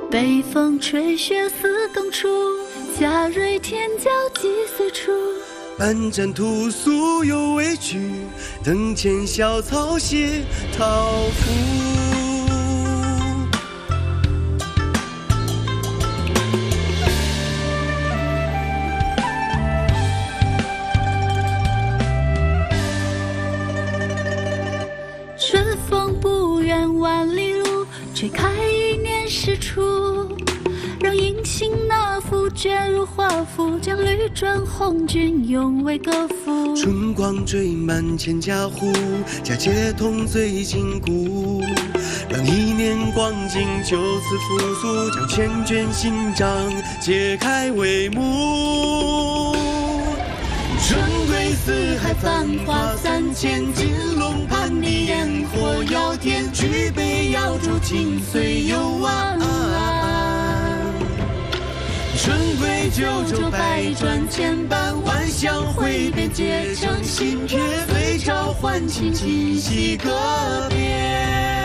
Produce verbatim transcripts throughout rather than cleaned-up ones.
北风吹雪似更初，夏瑞天骄几岁出？ 半盏屠苏犹未去，灯前小草斜桃符。 春风不远万里路，吹开一年是初。让银杏那幅卷入华服，将绿转红军永为歌赋。 春光缀满千家户，佳节同醉金谷。让一年光景就此复苏，将千卷新章揭开帷幕。春归四海繁华三千，金龙盘睨烟火遥天，举杯遥祝今岁又晚。春归九州百转千般，万象汇变结成新篇，随朝唤起今夕歌别。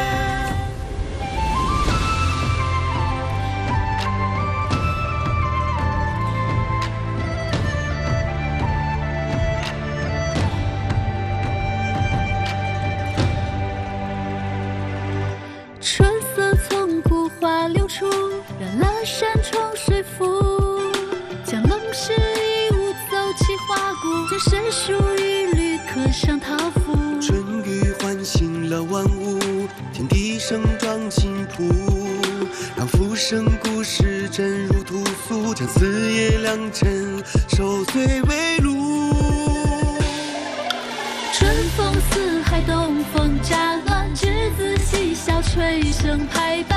春色从古花流出，染了山重水复。将龙狮一舞奏起花鼓，将神书一律刻上桃符。 春雨唤醒了万物，天地盛装新谱。让浮生故事真如屠苏，将四野良辰守岁为路。 春风四海，东风乍暖，稚子嬉笑，吹声拍板。